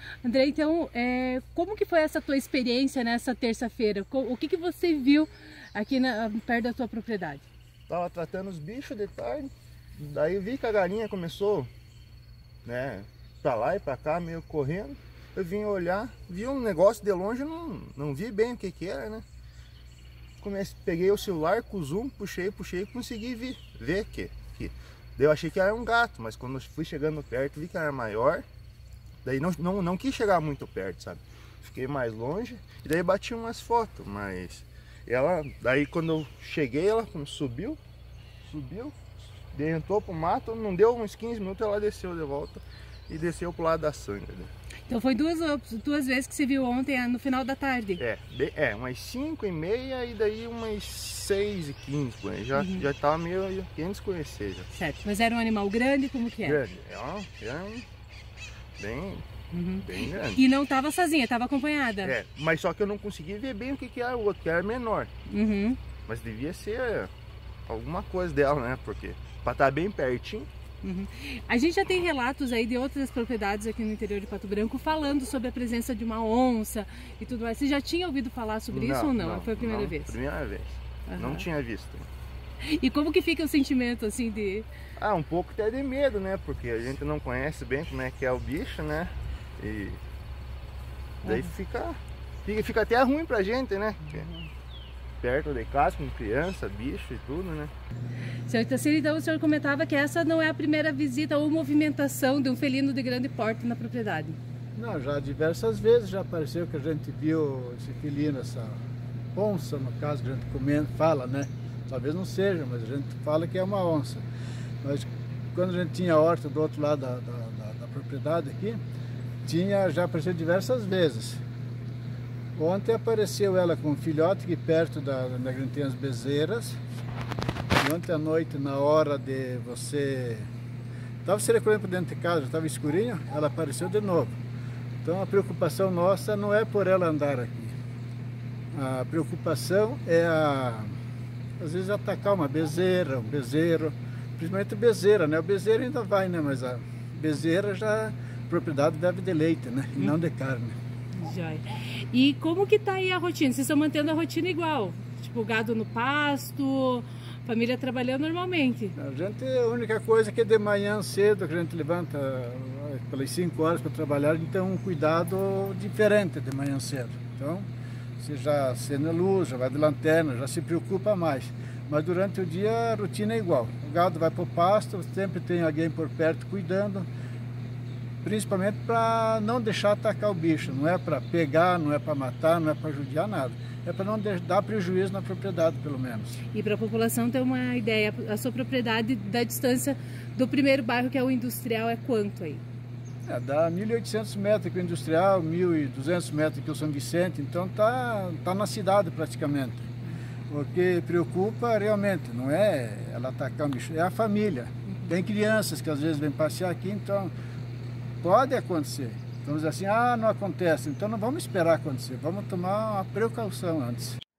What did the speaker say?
André, então, como que foi essa tua experiência nessa terça-feira? O que você viu aqui perto da tua propriedade? Tava tratando os bichos de tarde, daí vi que a galinha começou, né, pra lá e pra cá, meio correndo. Eu vim olhar, vi um negócio de longe, não vi bem o que que era, né? Peguei o celular com o zoom, puxei e consegui ver que. Daí eu achei que era um gato, mas quando eu fui chegando perto, vi que era maior. Daí não quis chegar muito perto, sabe? Fiquei mais longe e daí bati umas fotos, mas daí quando eu cheguei, ela subiu, entrou pro mato, não deu uns 15 minutos, ela desceu de volta e desceu pro lado da sanga, né? Então foi duas vezes que você viu ontem, no final da tarde? Umas 5h30 e daí umas 6h15, já tava meio querendo desconhecer já. Certo, mas era um animal grande, como que era? Grande, bem grande. E não estava sozinha, estava acompanhada? Mas só que eu não consegui ver bem o que era o outro, que era menor. Mas devia ser alguma coisa dela, né? Porque para estar bem pertinho. A gente já tem relatos aí de outras propriedades aqui no interior de Pato Branco falando sobre a presença de uma onça e tudo mais. Você já tinha ouvido falar sobre isso ou não? Foi a primeira vez? Primeira vez. Não tinha visto. E como que fica o sentimento assim de... Um pouco até de medo, né? Porque a gente não conhece bem como é que é o bicho, né? E daí fica até ruim pra gente, né? Perto de casa, com criança, bicho e tudo, né? Senhor Itacir, então o senhor comentava que essa não é a primeira visita ou movimentação de um felino de grande porte na propriedade. Não, já diversas vezes já apareceu que a gente viu esse felino, essa onça, no caso, que a gente fala, né? Talvez não seja, mas a gente fala que é uma onça. Mas quando a gente tinha a horta do outro lado da propriedade aqui, já apareceu diversas vezes. Ontem apareceu ela com um filhote aqui perto onde a gente tem as bezerras. E ontem à noite, na hora de você... Estava se recolhendo para dentro de casa, já estava escurinho, ela apareceu de novo. Então a preocupação nossa não é por ela andar aqui. A preocupação é às vezes atacar uma bezerra, um bezerro, principalmente bezerra, né? O bezerro ainda vai, né? Mas a bezerra já a propriedade vive de leite, né? E não de carne. Joia. E como que tá aí a rotina? Vocês estão mantendo a rotina igual? Tipo, gado no pasto, família trabalhando normalmente? A única coisa é que de manhã cedo, que a gente levanta pelas 5 horas para trabalhar, a gente tem um cuidado diferente de manhã cedo. Então, você já acende a luz, já vai de lanterna, já se preocupa mais. Mas durante o dia a rotina é igual. O gado vai para o pasto, sempre tem alguém por perto cuidando, principalmente para não deixar atacar o bicho. Não é para pegar, não é para matar, não é para judiar nada. É para não dar prejuízo na propriedade, pelo menos. E para a população ter uma ideia, a sua propriedade da distância do primeiro bairro, que é o industrial, é quanto aí? Dá 1.800 metros aqui o industrial, 1.200 metros aqui o São Vicente, então tá na cidade praticamente. O que preocupa realmente não é ela atacar o bicho, é a família. Tem crianças que às vezes vêm passear aqui, então pode acontecer. Vamos dizer assim, não acontece, então não vamos esperar acontecer, vamos tomar uma precaução antes.